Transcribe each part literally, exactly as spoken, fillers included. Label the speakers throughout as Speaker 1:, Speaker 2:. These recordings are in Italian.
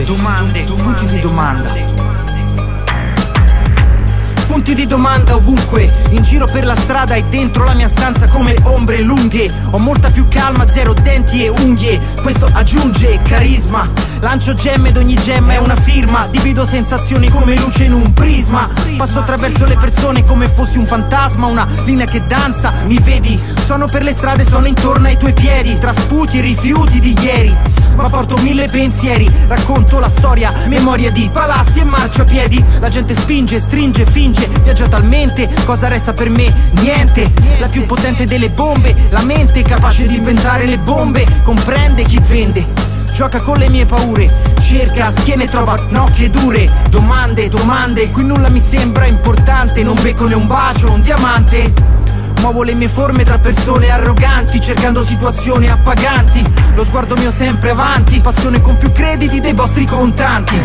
Speaker 1: domande, punti di domanda. Punti di domanda ovunque, in giro per la strada e dentro la mia stanza come ombre lunghe. Ho molta più calma, zero denti e unghie, questo aggiunge carisma. Lancio gemme ed ogni gemma è una firma. Divido sensazioni come luce in un prisma. Passo attraverso le persone come fossi un fantasma, una linea che danza, mi vedi? Sono per le strade, sono intorno ai tuoi piedi, tra sputi e rifiuti di ieri. Ma porto mille pensieri, racconto la storia, memoria di palazzi e marciapiedi. La gente spinge, stringe, finge, viaggia talmente, cosa resta per me? Niente. La più potente delle bombe, la mente capace di inventare le bombe, comprende chi vende. Gioca con le mie paure, cerca schiene, trova nocche dure. Domande, domande, qui nulla mi sembra importante. Non becco né un bacio, un diamante. Muovo le mie forme tra persone arroganti, cercando situazioni appaganti. Lo sguardo mio sempre avanti, passione con più crediti dei vostri contanti.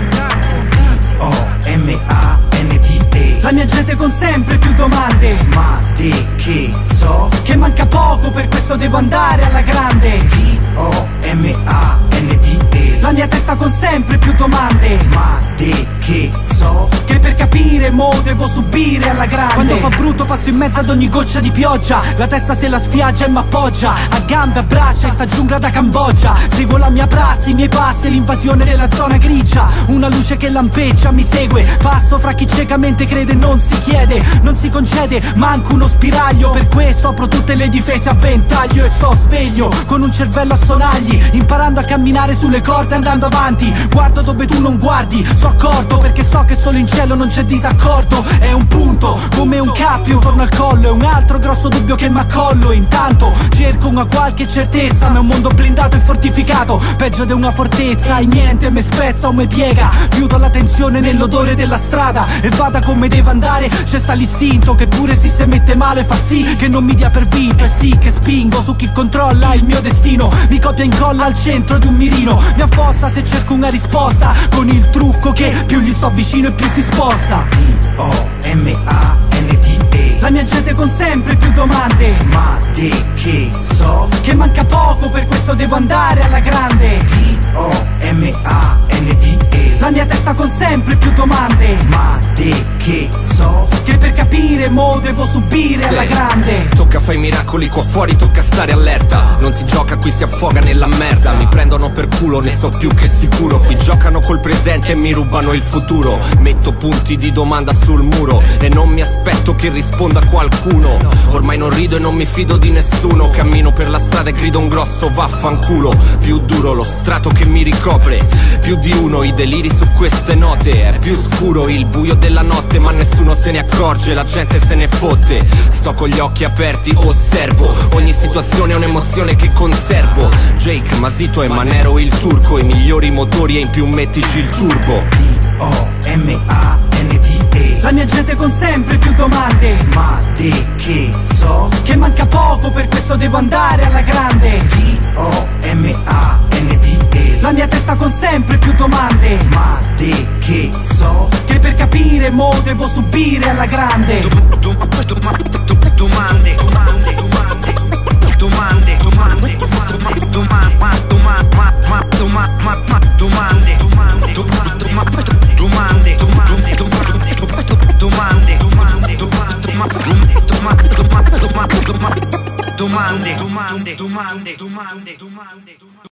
Speaker 1: O M A N D E.
Speaker 2: La mia gente con sempre più domande.
Speaker 1: Ma te che so
Speaker 2: che manca poco, per questo devo andare alla grande.
Speaker 1: D O M A N D E.
Speaker 2: La mia testa con sempre più domande.
Speaker 1: Ma te che so
Speaker 2: che per capire mo devo subire alla grande. Quando fa brutto passo in mezzo ad ogni goccia di pioggia. La testa se la sfiaggia e m'appoggia a gambe, a braccia in sta giungla da Cambogia. Seguo la mia prassi, i miei passi, l'invasione della zona grigia. Una luce che lampeggia mi segue. Passo fra chi ciecamente crede, non si chiede, non si concede manco uno spiraglio. Per questo apro tutte le difese a ventaglio e sto sveglio con un cervello a sonagli, imparando a camminare sulle corde andando avanti. Guardo dove tu non guardi, so accorto perché so che solo in cielo non c'è disaccordo. È un punto come un cappio intorno al collo, è un altro grosso dubbio che m'accollo. Intanto cerco una qualche certezza, ma è un mondo blindato e fortificato, peggio di una fortezza. E niente mi spezza o mi piega, chiudo la tensione nell'odore della strada e vada come deve andare. C'è sta l'istinto che pure se si mette male fa sì che non mi dia per vinto. E sì che spingo su chi controlla il mio destino, mi copia e incolla al centro di un mirino. Mi affossa se cerco una risposta, con il trucco che più gli sto vicino e più si sposta.
Speaker 1: D O M A N D E.
Speaker 2: La mia gente con sempre più domande.
Speaker 1: Ma te che so
Speaker 2: che manca poco, per questo devo andare alla grande.
Speaker 1: D O M A N D E.
Speaker 2: La mia testa con sempre più domande.
Speaker 1: Ma te che so
Speaker 2: che per capire mo devo subire alla grande.
Speaker 3: Tocca fare i miracoli qua fuori, tocca stare allerta. Non si gioca, qui si affoga nella merda. Mi prendono per culo, ne so più che sicuro. Qui giocano col presente e mi rubano il futuro. Metto punti di domanda sul muro e non mi aspetto che risponda qualcuno. Ormai non rido e non mi fido di nessuno. Cammino per la strada e grido un grosso vaffanculo. Più duro lo strato che mi ricopre, più di uno i deliri su queste note. È più scuro il buio della notte, ma nessuno se ne accorge, la gente se ne fotte. Sto con gli occhi aperti, osservo ogni situazione, è un'emozione che conservo. Jake, Masito e Manero il turco, i migliori motori e in più mettici il turbo.
Speaker 1: D O M A N D E.
Speaker 2: La mia gente con sempre più domande.
Speaker 1: Ma te che so
Speaker 2: che manca poco, per questo devo andare alla grande.
Speaker 1: D O M A N D E.
Speaker 2: La mia testa con sempre più domande.
Speaker 1: Ma te che so
Speaker 2: che per capire mo devo subire alla grande.
Speaker 1: Domande, domande, domande, domande, domande, domande, domande, domande, domande, domande, domande, domande, domande.